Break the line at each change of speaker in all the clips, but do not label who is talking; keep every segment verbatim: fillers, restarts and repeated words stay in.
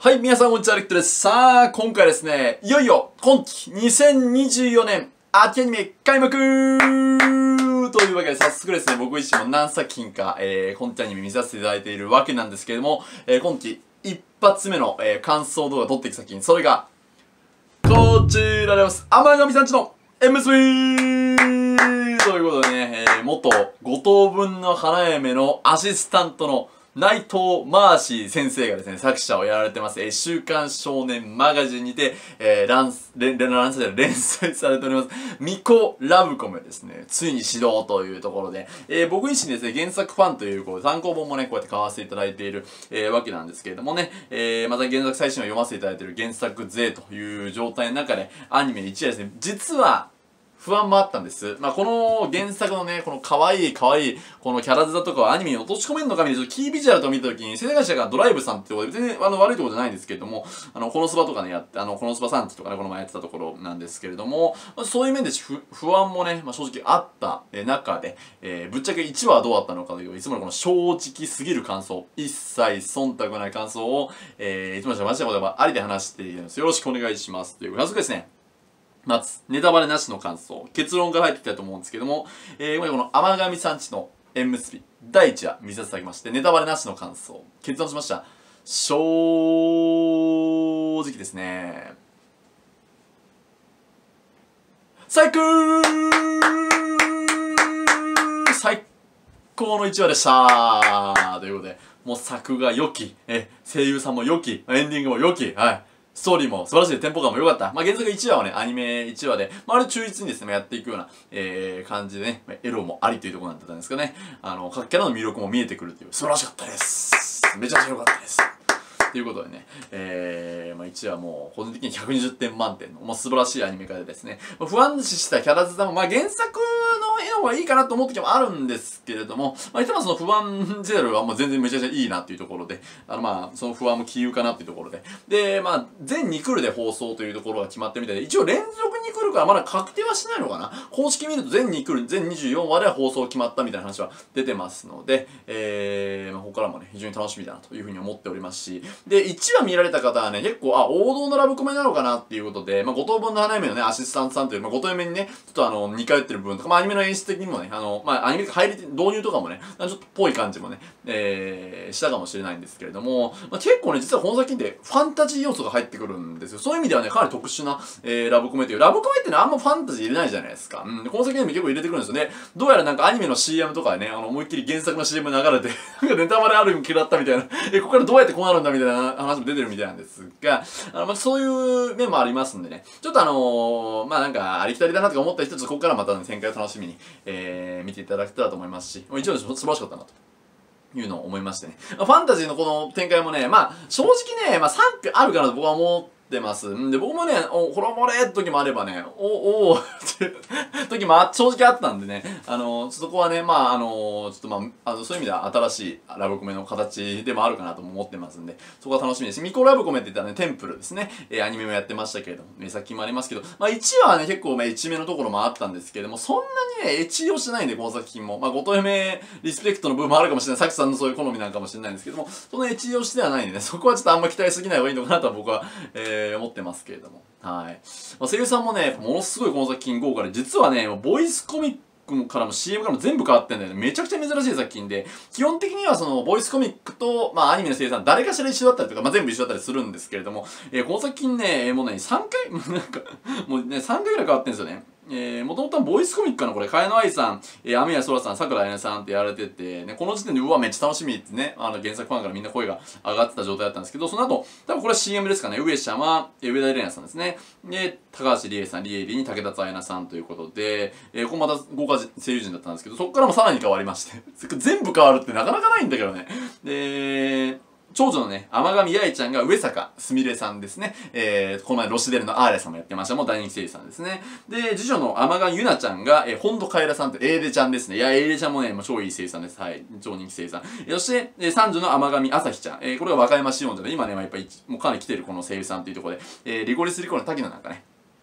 はい、皆さんこんにちは、レクトです。さあ、今回ですね、いよいよ今期にせんにじゅうよねん秋アニメ開幕というわけで、早速ですね、僕自身も何作品か、えー、今期アニメ見させていただいているわけなんですけれども、えー、今期一発目の、えー、感想動画を撮っていく作品、それが、こちらでございます。天神さんちの エムエスブイ ということでね、えー、元ご等分の花嫁のアシスタントの内藤マーシー先生がですね、作者をやられてます、えー、週刊少年マガジンにて、えー、乱、連、連載、連載されております、ミコラブコメですね、ついに始動というところで、えー、僕自身ですね、原作ファンという、こう、単行本もね、こうやって買わせていただいている、えー、わけなんですけれどもね、えー、また原作最新話読ませていただいている原作勢という状態の中で、アニメいちわですね、実は、不安もあったんです。まあ、この原作のね、この可愛い可愛い、このキャラ面とかをアニメに落とし込めるのかみたいな、キービジュアルと見たときに、制作会社がドライブさんってところで、全然あの悪いところじゃないんですけれども、あの、このスバとかね、やって、あの、このスバさんちとかね、この前やってたところなんですけれども、まあ、そういう面で不不安もね、まあ、正直あった中で、えー、ぶっちゃけいちわはどうだったのかという、いつものこの正直すぎる感想、一切忖度ない感想を、えー、いつものマジでことありで話していきます。よろしくお願いします。という、早速ですね。まず、ネタバレなしの感想、結論から入っていきたいと思うんですけども、えー、この天神さんちの縁結び、だいいちわ見させていただきまして、ネタバレなしの感想、結論しました。正直ですね。最高最高のいちわでしたということで、もう作が良き、え、声優さんも良き、エンディングも良き、はい。ストーリーも素晴らしい、テンポ感も良かった。まあ、原作いちわはね、アニメいちわで、まあ、あれ忠実にですね、やっていくような、えー、感じでね、エロもありというところなんだったんですかね。あの、各キャラの魅力も見えてくるという、素晴らしかったです。めちゃくちゃ良かったです。ということでね、えー、まあ、いちわもう、個人的にひゃくにじゅってん満点の、もう素晴らしいアニメ化でですね、まあ、不安視したキャラ面も、まあ、原作の絵の方がいいかなと思う時もあるんですけれども、まあ、いつもその不安ゼロはもう全然めちゃくちゃいいなっていうところで、あの、まあ、その不安も杞憂かなっていうところで、で、まあ、全にクールで放送というところが決まってみたいで、一応連続にクールからまだ確定はしないのかな。公式見ると全にクール、全にじゅうよんわでは放送決まったみたいな話は出てますので、えー、まあ、ここからもね、非常に楽しみだなというふうに思っておりますし、で、いちわ見られた方はね、結構、あ、王道のラブコメなのかなっていうことで、まあ、ご等分の花嫁のね、アシスタントさんという、まあ、ご等分にね、ちょっとあの、似通ってる部分とか、まあ、アニメの演出的にもね、あの、まあ、アニメ入り、導入とかもね、ちょっとぽい感じもね、えー、したかもしれないんですけれども、まあ、結構ね、実はこの作品ってファンタジー要素が入ってくるんですよ。そういう意味ではね、かなり特殊な、えー、ラブコメという、ラブコメってね、あんまファンタジー入れないじゃないですか。うん、この作品でも結構入れてくるんですよね。どうやらなんかアニメの シーエム とかでね、あの、思いっきり原作の シーエム 流れて、なんかネタバレある意味嫌ったみたいな、え、ここからどうやってこうなるんだみたいな話も出てるみたいなんですが、あの、まあ、そういう面もありますんでね、ちょっとあのー、まあ、なんか、ありきたりだなとか思った人、ちょっとここからまた、ね、展開を楽しみに、えー、見ていただけたらと思いますし、一応素晴らしかったなと。いうのを思いましてね。ファンタジーのこの展開もね、まあ、正直ね、まあ、賛否あるかなと僕は思ってます。んで、僕もね、お、ほら漏れって時もあればね、お、おーって時も正直あったんでね、あの、そこはね、まあ、あの、ちょっとまあ、あの、そういう意味では新しいラブコメの形でもあるかなとも思ってますんで、そこは楽しみですし、ミコラブコメって言ったらね、テンプルですね、えー、アニメもやってましたけれども、ね、さっきもありますけど、まあ、いちわはね、結構、まあ、エチめのところもあったんですけれども、そんなにね、エチをしてないんで、この作品も。まあ、ごとめリスペクトの部分もあるかもしれない。さきさんのそういう好みなんかもしれないんですけども、そのエチをしてはないんでね、そこはちょっとあんま期待しすぎない方がいいのかなとは僕は、えー、思ってますけれども。はい。まあ、声優さんもね、ものすごいこの作品豪華で、実はね、ボイスコミックからも シーエム からも全部変わってんだよね。めちゃくちゃ珍しい作品で、基本的にはその、ボイスコミックと、まあ、アニメの声優さん、誰かしら一緒だったりとか、まあ、全部一緒だったりするんですけれども、えー、この作品ね、もうね、さんかい、なんか、もうね、さんかいぐらい変わってんですよね。えー、もともとはボイスコミックかなこれ、茅野愛さん、えー、雨谷空さん、桜彩音さんってやられてて、ね、この時点で、うわ、めっちゃ楽しみってね、あの、原作ファンからみんな声が上がってた状態だったんですけど、その後、多分これは シーエム ですかね、上様、えー、上田玲奈さんですね。で、高橋理恵さん、理恵里に武田彩奈さんということで、えー、ここまた豪華声優陣だったんですけど、そこからもさらに変わりまして、全部変わるってなかなかないんだけどね。で、長女のね、天神八重ちゃんが上坂すみれさんですね。えー、この前ロシデルのアーレさんもやってました。もう大人気声優さんですね。で、次女の天神ゆなちゃんが、えー、本土カエラさんってエーデちゃんですね。いや、エーデちゃんもね、もう超いい声優さんです。はい。超人気声優さん。そして、えー、三女の天神朝日ちゃん。えー、これが和歌山市音女で、今ね、まあ、やっぱり、もうかなり来てるこの声優さんというところで、えー、リゴリスリコの滝野なんかね、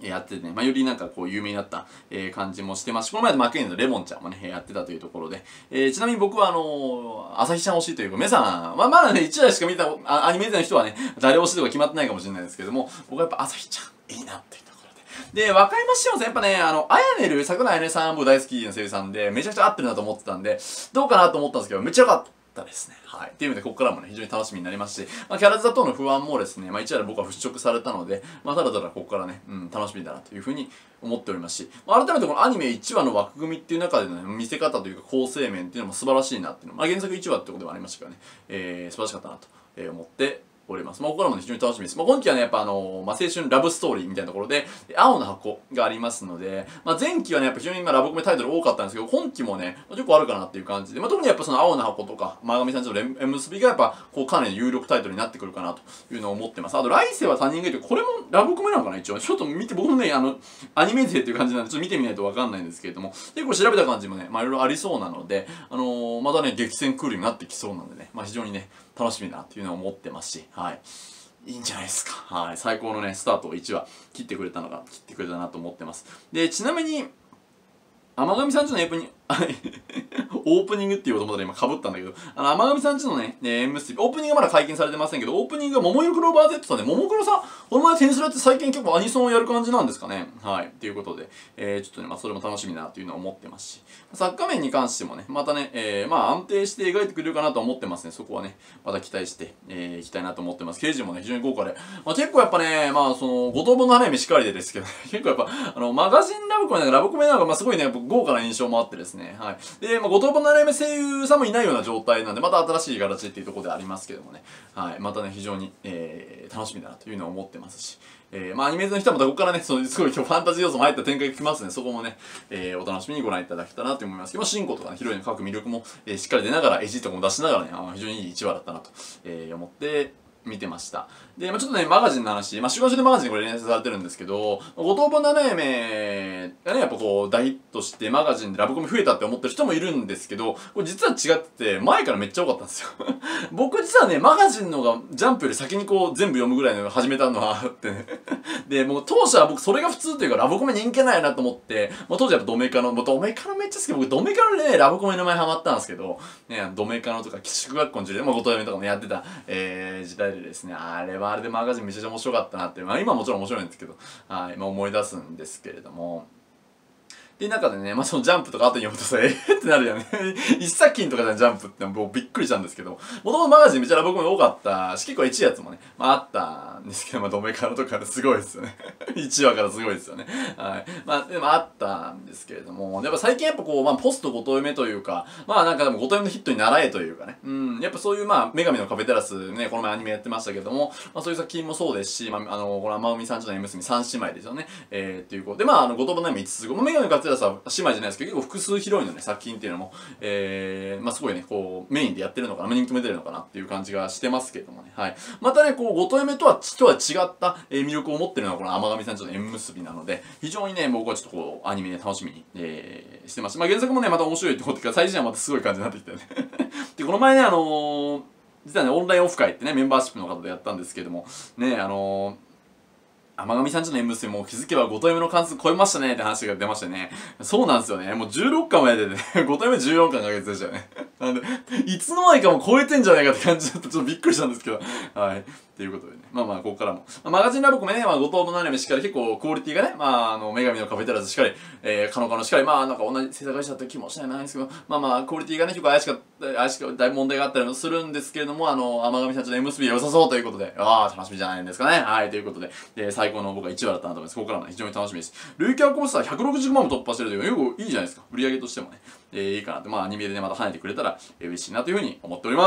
やっててね、まあ、よりなんかこう有名になった、えー、感じもしてますし、この前でマクエンのレモンちゃんもね、やってたというところで、えー、ちなみに僕はあのー、朝日ちゃん推しというか、皆さん、まあ、まだね、いちわしか見た、あアニメーターの人はね、誰推しとか決まってないかもしれないですけども、僕はやっぱ朝日ちゃん、いいなっていうところで。で、和歌山市もやっぱね、あの、あやねる、桜井あやねさん、僕大好きな声優さんで、めちゃくちゃ合ってるなと思ってたんで、どうかなと思ったんですけど、めっちゃ良かった。ですね。はい。っていう意味で、ここからもね、非常に楽しみになりますし、まあ、キャラクター等の不安もですね、まあ、一話で僕は払拭されたので、まあ、ただただここからね、うん、楽しみだなというふうに思っておりますし、まあ、改めてこのアニメいちわの枠組みっていう中での、ね、見せ方というか構成面っていうのも素晴らしいなっていうのも、まあ、原作いちわってことではありましたからね、えー、素晴らしかったなと思っております。まあ、ここからも、ね、非常に楽しみです。まあ、今期はね、やっぱあのー、まあ、青春ラブストーリーみたいなところで、青の箱がありますので、まあ、前期はね、やっぱ非常に今ラブコメタイトル多かったんですけど、今期もね、結構あるかなっていう感じで、まあ、特にやっぱその青の箱とか、前上さんちの縁結びがやっぱ、こう、かなり有力タイトルになってくるかなというのを思ってます。あと、来世は他人がいて、これもラブコメなのかな、一応。ちょっと見て、僕もね、あの、アニメ勢っていう感じなんで、ちょっと見てみないとわかんないんですけれども、結構調べた感じもね、まあ、いろいろありそうなので、あのー、またね、激戦クールになってきそうなんでね、まあ、非常にね、楽しみだなっていうのを思ってますし、はい。いいんじゃないですか。はい。最高のね、スタートをいちわ切ってくれたのが、切ってくれたなと思ってます。で、ちなみに、天神さんちのエープニング、オープニングっていうことまで今被ったんだけど、あの、天神さんちのね、縁結び、オープニングはまだ解禁されてませんけど、オープニングは桃色クローバー Z さんで、桃黒さん、この前テニスラって最近結構アニソンをやる感じなんですかね。はい。っていうことで、えー、ちょっとね、まあ、それも楽しみだなというのは思ってますし、作家面に関してもね、またね、えー、まあ、安定して描いてくれるかなと思ってますね。そこはね、また期待して、えー、いきたいなと思ってます。刑事もね、非常に豪華で、まあ、結構やっぱね、まあ、その、五等分の花嫁しかりでですけど、ね、結構やっぱ、あの、マガジンラブコメなんかラブコメなんか、まあ、すごいね、豪華な印象もあってですね、はい。で、まあ、五等分の花嫁声優さんもいないような状態なんで、また新しい形っていうところでありますけどもね、はい。またね、非常に、えー、楽しみだなというのを思ってますし、えー、まあ、アニメーズの人はまたここからね、その、すごい今日ファンタジー要素も入った展開が来ますので、そこもね、えー、お楽しみにご覧いただけたらなと思いますけど、まあ、進行とかね、ヒロインの各魅力も、えー、しっかり出ながら、エジとかも出しながらね、あ非常にいいいちわだったなと、えー、思って見てました。で、まあ、ちょっとね、マガジンの話、まあ、週刊誌でマガジンでこれ連載されてるんですけど、五等分七嫁がね、やっぱこう、大ヒットしてマガジンでラブコメ増えたって思ってる人もいるんですけど、これ実は違ってて、前からめっちゃ多かったんですよ。僕実はね、マガジンの方がジャンプより先にこう、全部読むぐらいの始めたのはあってね。で、もう当初は僕それが普通というか、ラブコメ人気ないなと思って、まあ、当時はやっぱドメカノ、もうドメカノめっちゃ好きで、僕ドメカノでね、ラブコメの前ハマったんですけど、ね、ドメカノとか、寄宿学校の時代、まあ、ご等嫁とかもやってた、えー、時代でですね、あれはあれでマガジンめちゃくちゃ面白かったなって、まあ今はもちろん面白いんですけど、はい、まあ思い出すんですけれども、っていう中でね、まあそのジャンプとか後に読むとさ、えーってなるよね。一作品とかじゃん、ジャンプってもうびっくりしたんですけど、もともとマガジンめちゃラブコメ多かったし、結構いちやつもね、まああったんですけど、まあドメカノとかですごいですよね。いちわからすごいですよね。はい。まあでもあったんですけれども、やっぱ最近やっぱこう、まあポストご等嫁というか、まあなんかでもご等嫁のヒットに習えというかね、うん、やっぱそういうまあ、女神の壁テラスね、この前アニメやってましたけども、まあそういう作品もそうですし、まああの、この天海さんちの縁結び三姉妹ですよね。えー、っていうことで、まああの、ご等分の嫁いつつご、まあ女神の壁テラスは姉妹じゃないですけど、結構複数ヒロインのね、作品っていうのも、えー、まあすごいね、こう、メインでやってるのかな、人気も出てるのかなっていう感じがしてますけどもね、はい。またね、こう、ご等嫁とは、とは違った、えー、魅力を持ってるのはこの天神さんちの縁結びなので、非常にね、僕はちょっとこう、アニメね、楽しみに、えー、してます。まあ原作もね、また面白いってことか、最新はまたすごい感じになってきたよね。で、この前ね、あのー、実はね、オンラインオフ会ってね、メンバーシップの方でやったんですけども、ね、あのー、天神さんちの縁結びも気づけばご等嫁の関数超えましたねって話が出ましてね。そうなんですよね。もうじゅうろっかんまででね、ご等嫁じゅうよんかんか月でしたよね。なんで、いつの間にかもう超えてんじゃないかって感じだったちょっとびっくりしたんですけど。はい。っていうことでね。まあまあ、ここからも。まあ、マガジンラブコメね、まあ、ご等分のアニメしっかり結構クオリティがね、まあ、あの、女神の壁テラスしっかり、えー、カノカノしっかり、まあ、なんか同じ制作会社だった気もしないんですけど、まあまあ、クオリティがね、結構怪しかった、怪しかった、だいぶ問題があったりもするんですけれども、あの、天神さんちの縁結び良さそうということで、ああ、楽しみじゃないんですかね。はい、ということで、で最高の僕はいちわだったなと思います。ここからも、ね、非常に楽しみです。累計アコースターひゃくろくじゅうまんも突破してるという、よくいいじゃないですか。売り上げとしてもね、えー、いいかなって、まあ、アニメでね、また跳ねてくれたら、えー、嬉しいなというふうに思っております。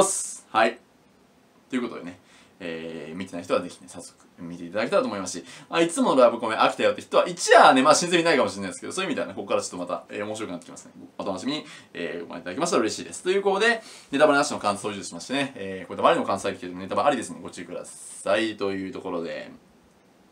はい。ということでね、えー、見てない人はぜひね、早速見ていただけたらと思いますし、まあ、いつものラブコメ飽きたよって人は、一夜はね、まあ、新鮮にないかもしれないですけど、そういう意味ではね、ここからちょっとまた、えー、面白くなってきますね。お楽しみに、えー、ご覧いただけましたら嬉しいです。ということで、ネタバレなしの感想を以上しましてね、えー、こういったバレの関西記でネタバレありですね、ご注意ください。というところで、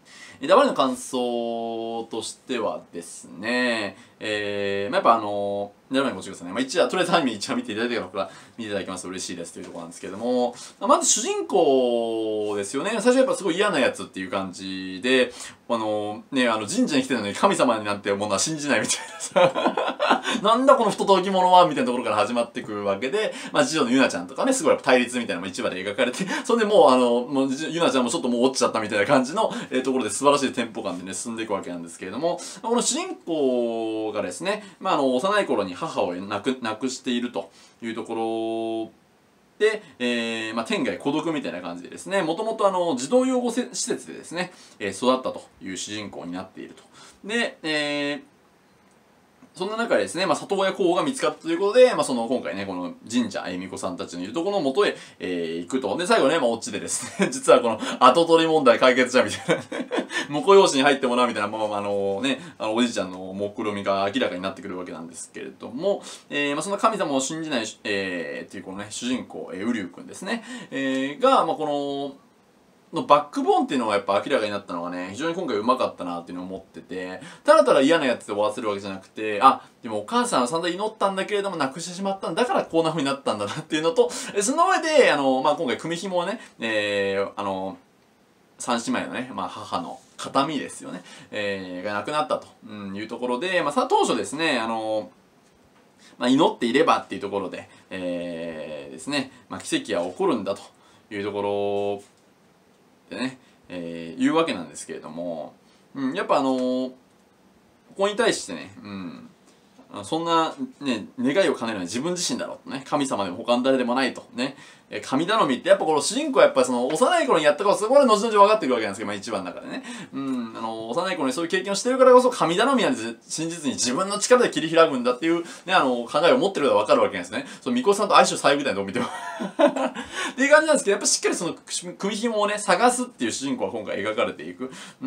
ダバリの感想としてはですね、えー、まあ、やっぱあのー、ダバリのご注意くださいね。まあ、一話、とりあえずアニメ一話見ていただいてから見ていただきますと嬉しいですというところなんですけれども、まず主人公ですよね。最初はやっぱすごい嫌なやつっていう感じで、あのー、ね、あの神社に来てるのに神様になんてものは信じないみたいなさ、なんだこの不届き者はみたいなところから始まってくるわけで、まあ、次女のゆなちゃんとかね、すごいやっぱ対立みたいなのも一話で描かれて、それでもうあの、もうゆなちゃんもちょっともう落ちちゃったみたいな感じの、えー、ところで素晴らしいテンポ感でね、進んでいくわけなんですけれども、この主人公がですね、まあ、あの、幼い頃に母を亡く、亡くしているというところで、えーまあ、天涯孤独みたいな感じでですね、もともとあの児童養護施設でですね、えー、育ったという主人公になっていると。で、えーそんな中でですね、まあ、里親候補が見つかったということで、まあ、その今回ね、この神社、えみこさんたちのいるところの元へ、えー、行くと。で、最後ね、まあ、オチでですね、実はこの後取り問題解決じゃんみたいな婿養子に入ってもらうみたいな、まあ、あのね、あの、おじいちゃんの目論見が明らかになってくるわけなんですけれども、えー、まあ、その神様を信じない、えー、っていうこのね、主人公、えー、ウリュウくんですね、えー、が、まあ、この、のバックボーンっていうのがやっぱ明らかになったのがね、非常に今回うまかったなっていうのを思ってて、ただただ嫌なやつで終わらせるわけじゃなくて、あ、でもお母さんは散々祈ったんだけれども亡くしてしまったんだからこんな風になったんだなっていうのと、その上で、あの、まあ、今回組紐をね、えー、あの、三姉妹のね、まあ、母の形見ですよね、えー、が亡くなったと、うん、いうところで、まあ、さ当初ですね、あの、まあ、祈っていればっていうところで、えー、ですね、まあ、奇跡は起こるんだというところ、でね、えー、言うわけなんですけれども、うん、やっぱあのー、ここに対してね、うん、そんな、ね、願いを叶えるのは自分自身だろうとね、神様でも他の誰でもないとね、え神頼みってやっぱこの主人公はやっぱその幼い頃にやったからそこで後々分かってくるわけなんですけど、まあ一番の中でね、うん、あの幼い頃にそういう経験をしてるからこそ神頼みは真実に自分の力で切り開くんだっていうね、あの考えを持ってることが分かるわけなんですね。その巫女さんと相性最悪みたいなどう見てもっていう感じなんですけど、やっぱしっかりその組紐をね探すっていう主人公は今回描かれていく。うん、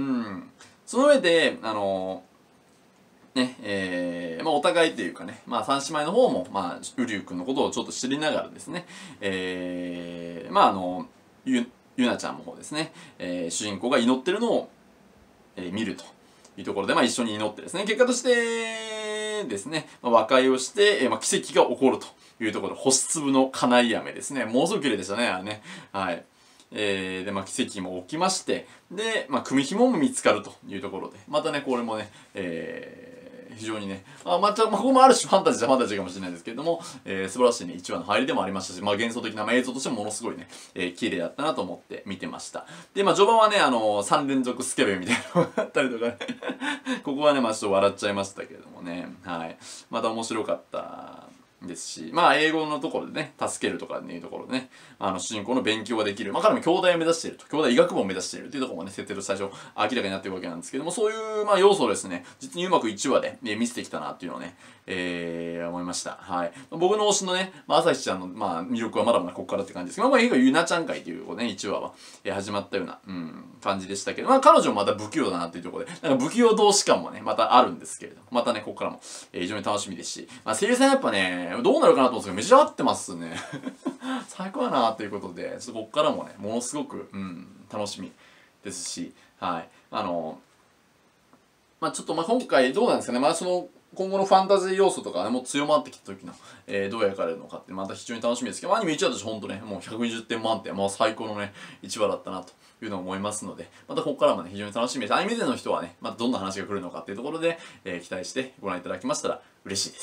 その上であのね、えー、まあお互いっていうかね、まあ三姉妹の方も、まあ、ウリュウ君のことをちょっと知りながらですね、えー、まああの、ゆ、ゆなちゃんの方ですね、えー、主人公が祈ってるのを、えー、見るというところで、まあ一緒に祈ってですね、結果としてですね、まあ、和解をして、えー、まあ奇跡が起こるというところで、星粒の金井飴ですね、ものすごく綺麗でしたね、あれね。はい。えー、で、まあ、奇跡も起きまして、で、まあ、組紐も見つかるというところで、またね、これもね、えー、非常にね、あまた、まあ、ここもある種ファンタジーじゃファンタジーかもしれないですけれども、えー、素晴らしいね、いちわの入りでもありましたし、まあ、幻想的な、まあ、映像としてもものすごいね、えー、綺麗だったなと思って見てました。で、まあ、序盤はね、あのー、さん連続スケベみたいなのがあったりとかね、ここはね、まあ、ちょっと笑っちゃいましたけれどもね、はい。また面白かったですし、まあ英語のところでね、助けるとかっていうところでね、あの主人公の勉強ができる、まあ彼も兄弟を目指していると、兄弟医学部を目指しているというところもね、設定と最初明らかになっているわけなんですけども、そういうまあ要素をですね、実にうまくいちわで、ね、見せてきたなっていうのをね、えー、思いました。はい。僕の推しのね、まあ、朝日ちゃんの、まあ、魅力はまだまだここからって感じですけど、まあ、結構ゆなちゃん会というね、いちわは、えー、始まったような、うん、感じでしたけど、まあ、彼女もまた不器用だなっていうところで、なんか不器用同士感もね、またあるんですけれど、またね、ここからも、えー、非常に楽しみですし、まあ、声優さんやっぱね、どうなるかなと思うんですけど、めちゃ合ってますね。最高だなということで、ちょっとここからもね、ものすごく、うん、楽しみですし、はい。あの、まあちょっとまあ今回どうなんですかね、まあその、今後のファンタジー要素とかね、もう強まってきた時の、えー、どう描かれるのかってまた非常に楽しみですけど、アニメいちわとしてほんとね、もうひゃくにじゅってん満点、もう最高のね、いちわだったなというのを思いますので、またここからもね、非常に楽しみです。アニメ勢の人はね、またどんな話が来るのかっていうところで、えー、期待してご覧いただきましたら嬉しいです。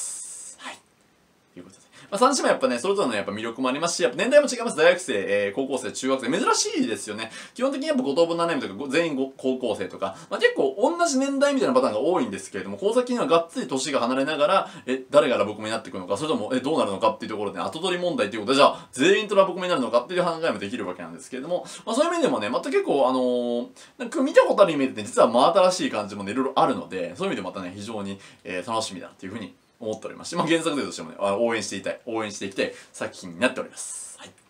はい。ということで。まあ、さん姉妹やっぱね、それぞれのやっぱ魅力もありますし、やっぱ年代も違います。大学生、えー、高校生、中学生、珍しいですよね。基本的にやっぱご等分ななねんとか、全員高校生とか、まあ、結構同じ年代みたいなパターンが多いんですけれども、この先にはがっつり年が離れながら、え、誰がラブコメになっていくのか、それとも、え、どうなるのかっていうところで、後取り問題っていうことで、じゃあ、全員とラブコメになるのかっていう考えもできるわけなんですけれども、まあ、そういう意味でもね、また結構、あのー、なんか見たことあるイメージって実は真新しい感じもね、いろいろあるので、そういう意味でまたね、非常に、えー、楽しみだというふうに思っておりますし、まあ、原作勢としてもね、応援していたい、応援していきたい作品になっております。はい。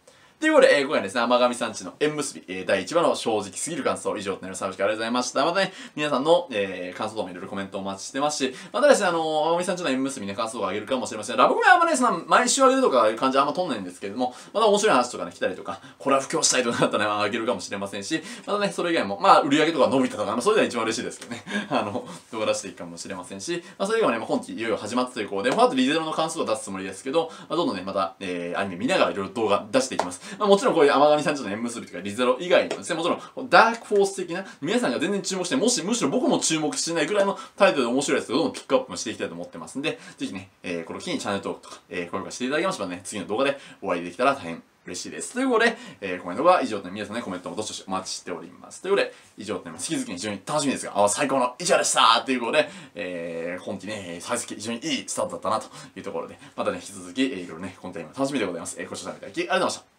ということで、えー、今回ですね、甘神さんちの縁結び、えー、だいいちわの正直すぎる感想以上となります。ありがとうございました。またね、皆さんの、えー、感想ともいろいろコメントをお待ちしてますし、またですね、あのー、甘神さんちの縁結びね、感想をあげるかもしれません。ラブコメはあんまね、そんな毎週あげるとかいう感じはあんまとんないんですけれども、また面白い話とかね、来たりとか、これは布教したいとかなったらね、まあ、あげるかもしれませんし、またね、それ以外も、まあ、売り上げとか伸びたとか、まあ、それでは一番嬉しいですけどね、あの、動画出していくかもしれませんし、まあ、それ以外もね、まあ、今期いよいよ始まったということで、まあ、あとリゼロの関数を出すつもりですけど、まあ、どんどんね、また、えー、アニメ見ながらいろいろ動画出していきます。まあ、もちろんこういう甘神さんちの縁結びとかリゼロ以外にもですね、もちろんダークフォース的な、皆さんが全然注目して、もし、むしろ僕も注目してないぐらいのタイトルで面白いやつをどんどんピックアップもしていきたいと思ってますんで、ぜひね、えー、この機にチャンネル登録とか、えー、高評価していただきましたらね、次の動画でお会いできたら大変嬉しいです。ということで、えー、コメントが以上と皆さんね、コメントもどしどしお待ちしております。ということで、以上となります。引き続き非常に楽しみですが、あ最高の一話でしたということで、えー、今期ね、最績非常にいいスタートだったなというところで、またね、引き続き、えー、いろいろね、コンテンツも楽しみでございます。えー、ご視聴いただきありがとうございました。